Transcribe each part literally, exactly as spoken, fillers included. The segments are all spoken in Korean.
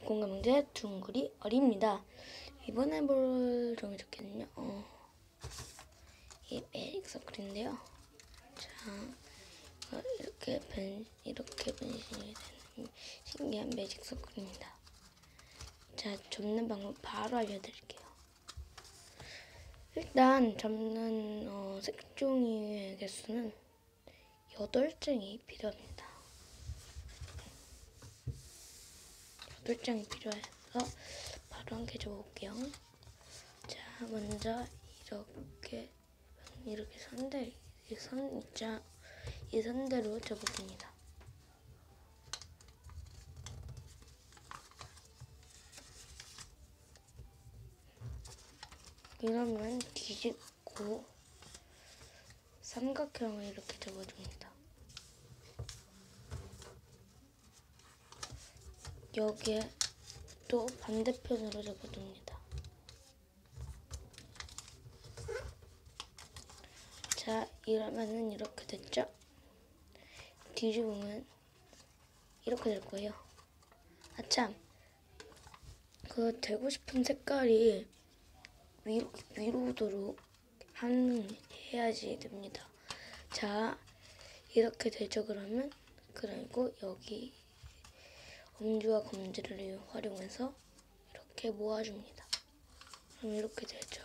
공감 문제 둥그리 어리입니다. 이번에 볼 종이접기는요. 어, 이 매직 서클인데요. 자, 어, 이렇게 변 이렇게 변신이 되는 신기한 매직 서클입니다. 자, 접는 방법 바로 알려드릴게요. 일단 접는 어, 색종이의 개수는 여덟 장이 필요합니다. 여덟 장이 필요해서 바로 함께 접어볼게요. 자, 먼저 이렇게 이렇게 선대 이 선 있자 이 선대로 접어줍니다. 이러면 뒤집고 삼각형을 이렇게 접어줍니다. 여기에 또 반대편으로 접어줍니다. 자, 이러면은 이렇게 됐죠? 뒤집으면 이렇게 될 거예요. 아참, 그 되고 싶은 색깔이 위로, 위로 오도록 한, 해야지 됩니다. 자, 이렇게 되죠, 그러면? 그리고 여기 엄지와 검지를 활용해서 이렇게 모아줍니다. 그럼 이렇게 되죠.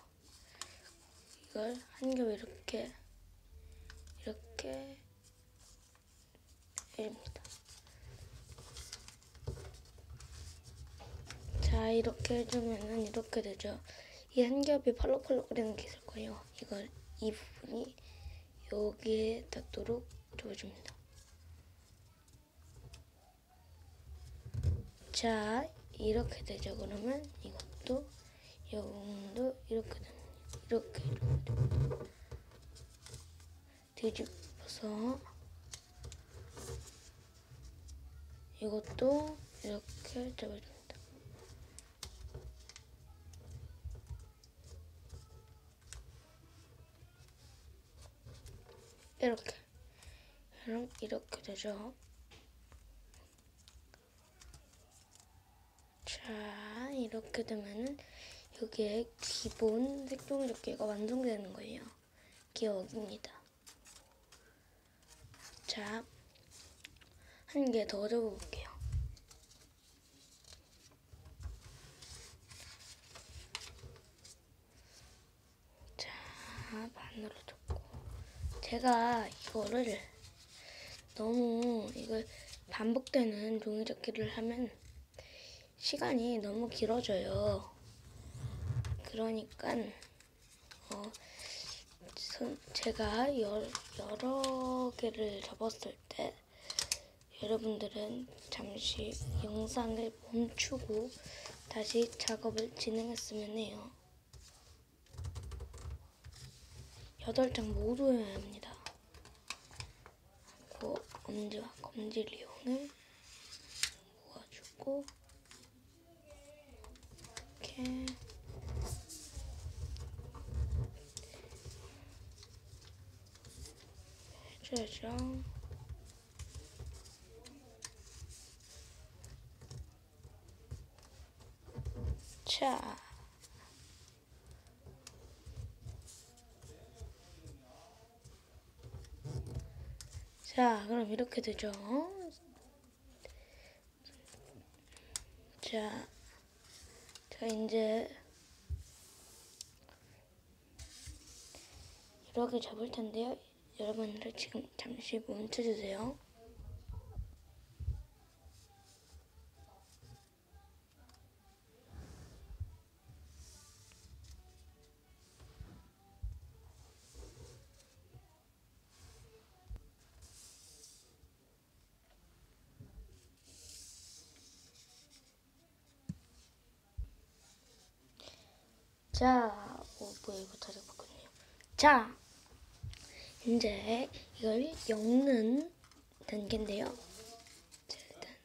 이걸 한 겹 이렇게, 이렇게 해줍니다. 자, 이렇게 해주면은 이렇게 되죠. 이 한 겹이 팔록팔록거리는 게 있을 거예요. 이걸 이 부분이 여기에 닿도록 접어줍니다. 자, 이렇게 되죠. 그러면 이것도 이 부분도 이렇게 됩니다. 이렇게 해주면 됩니다. 뒤집어서 이것도 이렇게 접어줍니다. 이렇게. 그럼 이렇게 되죠. 자, 이렇게 되면은 여기에 기본 색종이접기가 완성되는 거예요. 이게 여기입니다. 자, 한 개 더 접어볼게요. 자, 반으로 접고. 제가 이거를 너무 이걸 반복되는 종이접기를 하면 시간이 너무 길어져요. 그러니까 어, 제가 여, 여러 개를 접었을 때 여러분들은 잠시 영상을 멈추고 다시 작업을 진행했으면 해요. 여덟 장 모두 해야 합니다. 그리고 엄지와 검지를 이용해 모아주고 이렇게 해줘야죠. 자, 자, 그럼 이렇게 되죠. 자, 자 이제 이렇게 접을 텐데요. 여러분들 지금 잠시 멈춰주세요. 자, 오브이부터 해봤거든요. 자, 이제 이걸 엮는 단계인데요. 자, 일단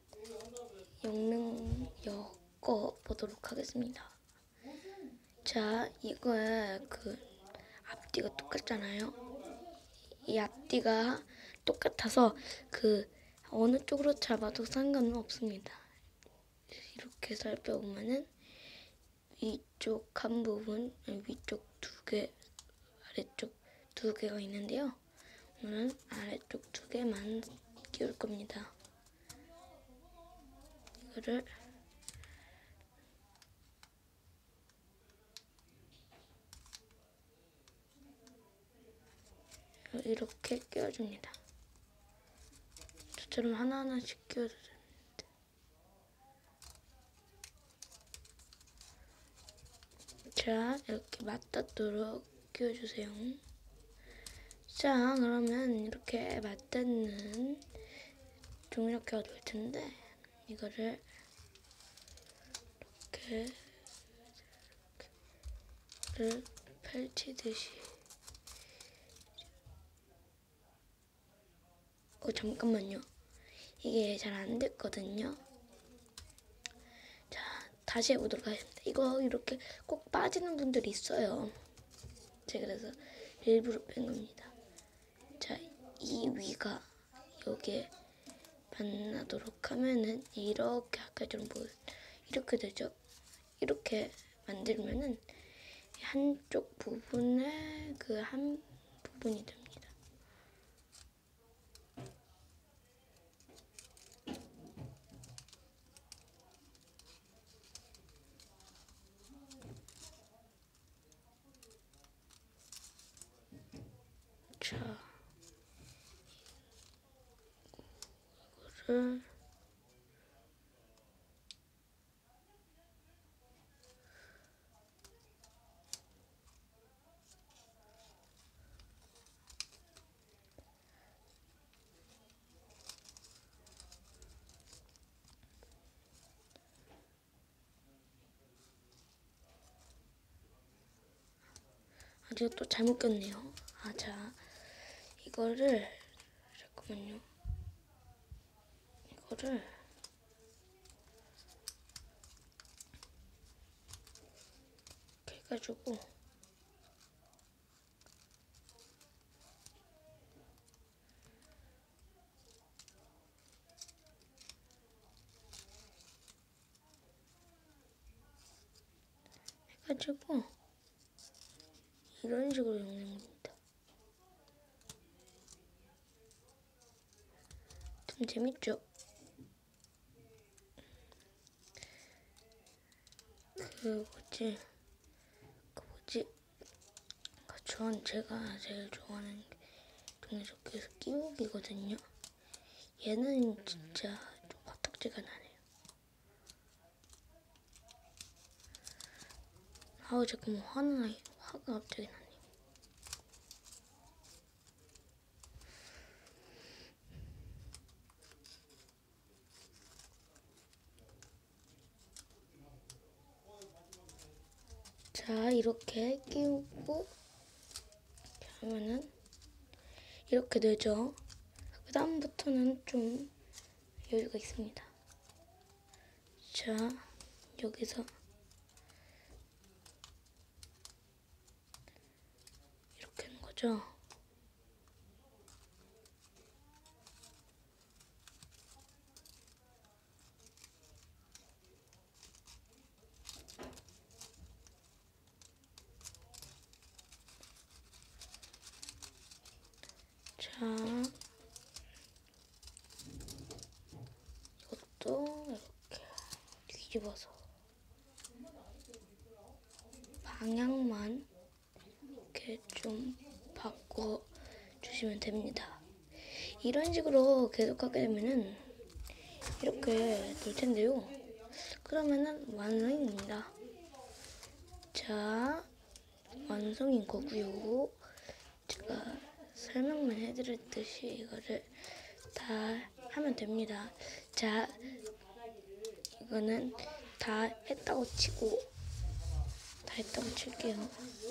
엮는 엮어 보도록 하겠습니다. 자, 이거에 그 앞뒤가 똑같잖아요. 이 앞뒤가 똑같아서 그 어느 쪽으로 잡아도 상관은 없습니다. 이렇게 살펴보면은 위쪽 한 부분, 위쪽 두 개, 아래쪽 두 개가 있는데요. 오늘은 아래쪽 두 개만 끼울 겁니다. 이거를 이렇게 끼워줍니다. 저처럼 하나하나씩 끼워도 되는데. 자, 이렇게 맞닿도록 끼워주세요. 자, 그러면 이렇게 맞닿는 종이렇게가 될 텐데, 이거를 이렇게, 이렇게 펼치듯이. 어, 잠깐만요. 이게 잘 안 됐거든요. 자, 다시 해보도록 하겠습니다. 이거 이렇게 꼭 빠지는 분들이 있어요. 제가 그래서 일부러 뺀 겁니다. 자, 이 위가 여기에 만나도록 하면은 이렇게 아까처럼 뭐 이렇게 되죠. 이렇게 만들면은 한쪽 부분에 그 한 부분이 됩니다. 자, 이거를 아, 제가 또 잘못 꼈네요. 아, 자, 이거를 잠깐만요. 이거를 이렇게 해가지고 해가지고 이런 식으로 엮는 겁니다. 좀 재밌죠? 그 뭐지? 그 뭐지? 그 전 제가 제일 좋아하는 게 종이접기에서 끼우기거든요. 얘는 진짜 좀 화딱지가 나네요. 아우, 잠깐만, 화나, 화가 갑자기 나네요. 자, 이렇게 끼우고 이렇게 하면은 이렇게 되죠. 그 다음부터는 좀 여유가 있습니다. 자, 여기서 이렇게 하는 거죠. 자, 이것도 이렇게 뒤집어서 방향만 이렇게 좀 바꿔 주시면 됩니다. 이런 식으로 계속 하게 되면은 이렇게 될 텐데요. 그러면은 완성입니다. 자, 완성인 거고요. 제가 설명만 해드렸듯이 이거를 다 하면 됩니다. 자, 이거는 다 했다고 치고 다 했다고 칠게요.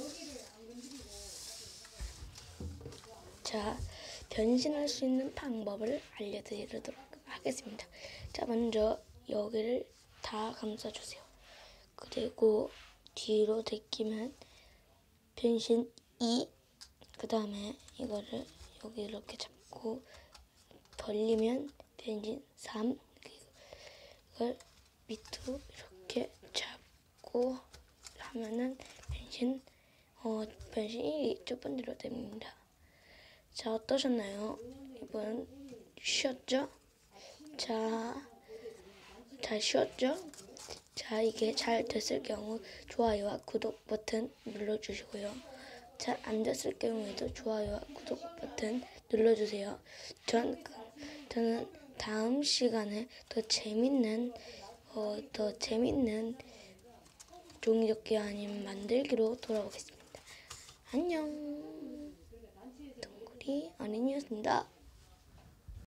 자, 변신할 수 있는 방법을 알려드리도록 하겠습니다. 자, 먼저 여기를 다 감싸주세요. 그리고 뒤로 제끼면 변신 이, 그 다음에 이거를 여기 이렇게 잡고 벌리면 변신 삼, 이걸 밑으로 이렇게 잡고 하면은 변신 어 변신이 첫 번째로 됩니다. 자, 어떠셨나요? 이번 쉬었죠? 자, 잘 쉬었죠? 자, 이게 잘 됐을 경우 좋아요와 구독 버튼 눌러주시고요. 잘 안 됐을 경우에도 좋아요와 구독 버튼 눌러주세요. 전, 저는 다음 시간에 더 재밌는, 어, 더 재밌는 종이접기 아니면 만들기로 돌아오겠습니다. 안녕. 동굴이 어린이였습니다.